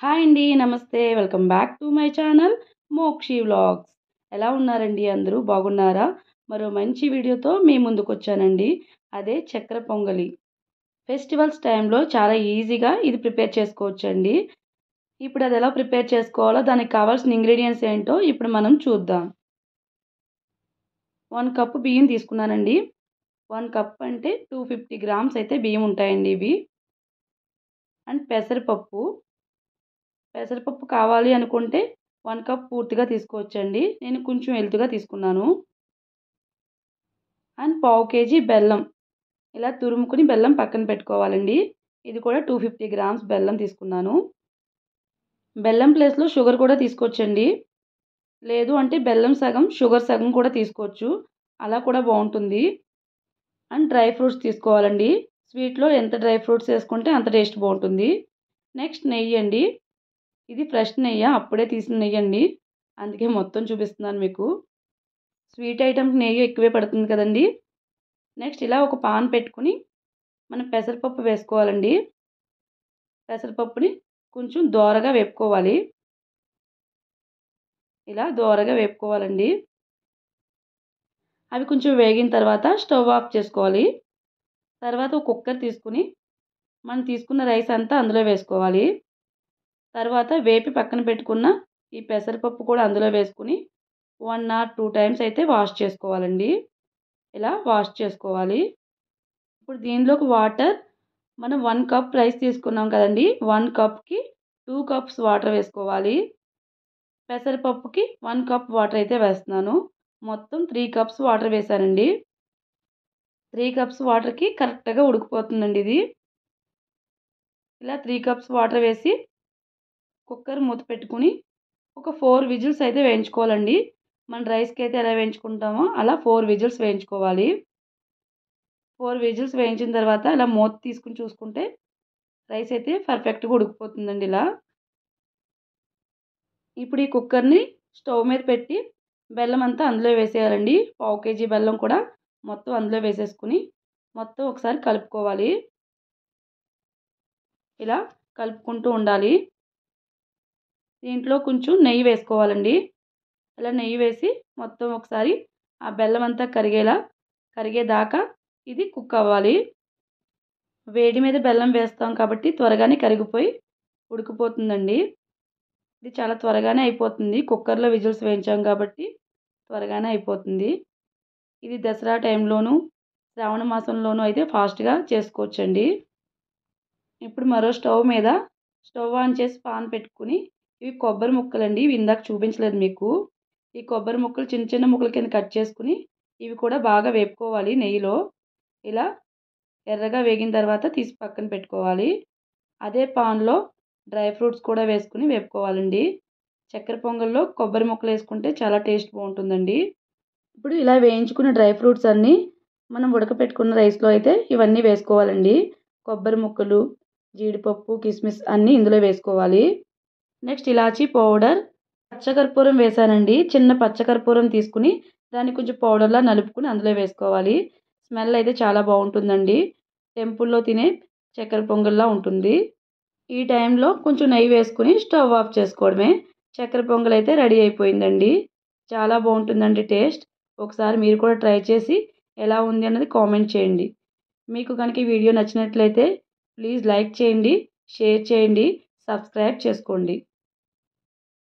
Hi అండి. నమస్తే. Welcome back to my channel Mokshi vlogs. ఎలా ఉన్నారండి అందరూ? బాగున్నారా? మరో మంచి వీడియోతో మీ ముందుకొచ్చానండి. అదే చక్కెర పొంగలి. ఫెస్టివల్స్ టైంలో చాలా ఈజీగా ఇది ప్రిపేర్ చేసుకోవచ్చండి. ఇప్పుడు అది ఎలా ప్రిపేర్ చేసుకోవాలో, దానికి కావాల్సిన ఇంగ్రీడియంట్స్ ఏంటో ఇప్పుడు మనం చూద్దాం. 1 కప్పు బియ్యం తీసుకున్నానండి. 1 కప్ అంటే 250 గ్రామ్స్ అయితే బియ్యం ఉంటాయండి ఇవి. అండ్ పెసరపప్పు కావాలి అనుకుంటే 1 కప్ పూర్తిగా తీసుకోవచ్చండి. నేను కొంచెం ఎల్తుగా తీసుకున్నాను. అండ్ పావు కేజీ బెల్లం. ఇలా తురుముకుని బెల్లం పక్కన పెట్టుకోవాలండి. ఇది కూడా 250 గ్రామ్స్ బెల్లం తీసుకున్నాను. బెల్లం ప్లేస్లో షుగర్ కూడా తీసుకోవచ్చండి. లేదు అంటే బెల్లం సగం షుగర్ సగం కూడా తీసుకోవచ్చు. అలా కూడా బాగుంటుంది. అండ్ డ్రై ఫ్రూట్స్ తీసుకోవాలండి. స్వీట్లో ఎంత డ్రై ఫ్రూట్స్ వేసుకుంటే అంత టేస్ట్ బాగుంటుంది. నెక్స్ట్ నెయ్యి అండి. ఇది ఫ్రెష్ నెయ్యి, అప్పుడే తీసిన నెయ్యి అండి. అందుకే మొత్తం చూపిస్తున్నాను మీకు. స్వీట్ ఐటమ్కి నెయ్యి ఎక్కువే పడుతుంది కదండి. నెక్స్ట్ ఇలా ఒక పాన్ పెట్టుకుని మనం పెసరపప్పు వేసుకోవాలండి. పెసరపప్పుని కొంచెం దోరగా వేపుకోవాలి. ఇలా దోరగా వేపుకోవాలండి. అవి కొంచెం వేగిన తర్వాత స్టవ్ ఆఫ్ చేసుకోవాలి. తర్వాత ఒక కుక్కర్ తీసుకుని మనం తీసుకున్న రైస్ అంతా అందులో వేసుకోవాలి. తర్వాత వేపి పక్కన పెట్టుకున్న ఈ పెసరపప్పు కూడా అందులో వేసుకుని 1 or 2 టైమ్స్ అయితే వాష్ చేసుకోవాలండి. ఇలా వాష్ చేసుకోవాలి. ఇప్పుడు దీనిలోకి వాటర్, మనం 1 కప్ రైస్ తీసుకున్నాం కదండి, 1 కప్కి 2 కప్స్ వాటర్ వేసుకోవాలి. పెసరపప్పుకి 1 కప్ వాటర్ అయితే వేస్తున్నాను. మొత్తం 3 కప్స్ వాటర్ వేసానండి. 3 కప్స్ వాటర్కి కరెక్ట్గా ఉడికిపోతుందండి ఇది. ఇలా 3 కప్స్ వాటర్ వేసి కుక్కర్ మూత పెట్టుకుని ఒక 4 విజిల్స్ అయితే వేయించుకోవాలండి. మన రైస్కి అయితే ఎలా వేయించుకుంటామో అలా 4 విజిల్స్ వేయించుకోవాలి. 4 విజిల్స్ వేయించిన తర్వాత ఇలా మూత తీసుకుని చూసుకుంటే రైస్ అయితే పర్ఫెక్ట్గా ఉడికిపోతుందండి ఇలా. ఇప్పుడు ఈ కుక్కర్ని స్టవ్ మీద పెట్టి బెల్లం అంతా అందులో వేసేయాలండి. పావు కేజీ బెల్లం కూడా మొత్తం అందులో వేసేసుకుని మొత్తం ఒకసారి కలుపుకోవాలి. ఇలా కలుపుకుంటూ ఉండాలి. దీంట్లో కొంచెం నెయ్యి వేసుకోవాలండి. ఇలా నెయ్యి వేసి మొత్తం ఒకసారి ఆ బెల్లం అంతా కరిగేదాకా ఇది కుక్ అవ్వాలి. వేడి మీద బెల్లం వేస్తాం కాబట్టి త్వరగానే కరిగిపోయి ఉడికిపోతుందండి. ఇది చాలా త్వరగానే అయిపోతుంది. కుక్కర్లో విజిల్స్ వేయించాం కాబట్టి త్వరగానే అయిపోతుంది. ఇది దసరా టైంలోనూ, శ్రావణ మాసంలోనూ అయితే ఫాస్ట్గా చేసుకోవచ్చండి. ఇప్పుడు మరో స్టవ్ ఆన్ చేసి పాన్ పెట్టుకుని ఇవి కొబ్బరి ముక్కలండి. ఇవి ఇందాక చూపించలేదు మీకు. ఈ కొబ్బరి ముక్కలు చిన్న చిన్న ముక్కల కింద కట్ చేసుకుని ఇవి కూడా బాగా వేపుకోవాలి నెయ్యిలో. ఇలా ఎర్రగా వేగిన తర్వాత తీసి పక్కన పెట్టుకోవాలి. అదే పాన్లో డ్రై ఫ్రూట్స్ కూడా వేసుకుని వేపుకోవాలండి. చక్కెర పొంగల్లో కొబ్బరి ముక్కలు వేసుకుంటే చాలా టేస్ట్ బాగుంటుందండి. ఇప్పుడు ఇలా వేయించుకున్న డ్రై ఫ్రూట్స్ అన్నీ మనం ఉడకపెట్టుకున్న రైస్లో అయితే ఇవన్నీ వేసుకోవాలండి. కొబ్బరి ముక్కలు, జీడిపప్పు, కిస్మిస్ అన్నీ ఇందులో వేసుకోవాలి. నెక్స్ట్ ఇలాచీ పౌడర్, పచ్చకర్పూరం వేసానండి. చిన్న పచ్చకర్పూరం తీసుకుని దాన్ని కొంచెం పౌడర్లా నలుపుకుని అందులో వేసుకోవాలి. స్మెల్ అయితే చాలా బాగుంటుందండి. టెంపుల్లో తినే చక్కెర పొంగల్లా ఉంటుంది. ఈ టైంలో కొంచెం నెయ్యి వేసుకుని స్టవ్ ఆఫ్ చేసుకోవడమే. చక్కెర పొంగల్ అయితే రెడీ అయిపోయిందండి. చాలా బాగుంటుందండి టేస్ట్. ఒకసారి మీరు కూడా ట్రై చేసి ఎలా ఉంది అన్నది కామెంట్ చేయండి. మీకు కనుక ఈ వీడియో నచ్చినట్లయితే ప్లీజ్ లైక్ చేయండి, షేర్ చేయండి, సబ్స్క్రైబ్ చేసుకోండి.